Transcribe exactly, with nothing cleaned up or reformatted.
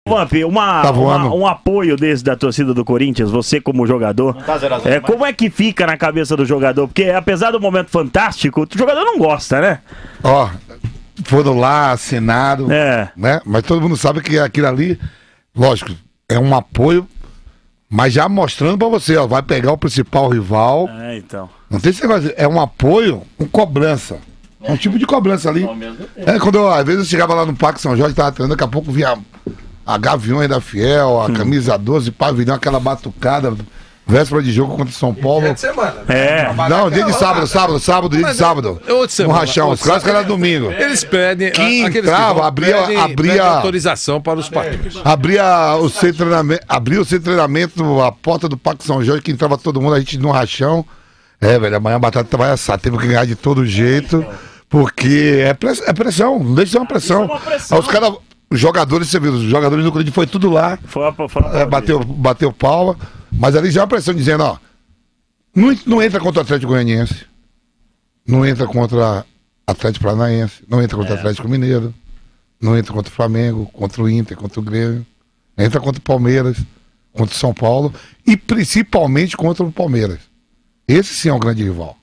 Vamp, uma, tá uma, um apoio desse da torcida do Corinthians, você como jogador, tá zero a zero, é, como é que fica na cabeça do jogador? Porque apesar do momento fantástico, o jogador não gosta, né? Ó, foram lá, assinaram, É. né? Mas todo mundo sabe que aquilo ali, lógico, é um apoio, mas já mostrando pra você, ó, vai pegar o principal rival. É, então. Não tem esse negócio, é um apoio com cobrança. É um tipo de cobrança ali. É, quando eu, às vezes eu chegava lá no Parque São Jorge, tava treinando, daqui a pouco vinha a Gaviões da Fiel, a camisa doze, pavilhão, aquela batucada, véspera de jogo contra o São Paulo. Dia de semana. É. Não, dia de sábado, sábado, sábado, dia de sábado. É outra semana. No Rachão, os clássicos era domingo. Eles pedem. Quem aqueles entrava, que vão, abria- pedem, abria- pedem autorização para os partidos. Abria o centro de treinamento, abria o centro de treinamento, a porta do Parque São Jorge, que entrava todo mundo, a gente no Rachão. É, velho, amanhã a batata vai assar, teve que ganhar de todo jeito, porque é, press, é pressão, não deixa de ser uma pressão. Isso é uma pressão. Aí os caras, os jogadores, você viu, os jogadores do Corinthians foi tudo lá, Foi uma, foi uma é, bateu, bateu palma, mas ali já é uma pressão dizendo, ó, não, não entra contra o Atlético Goianiense, não entra contra Atlético Paranaense, não entra contra o É. Atlético Mineiro, não entra contra o Flamengo, contra o Inter, contra o Grêmio, entra contra o Palmeiras, contra o São Paulo e principalmente contra o Palmeiras. Esse sim é um grande rival.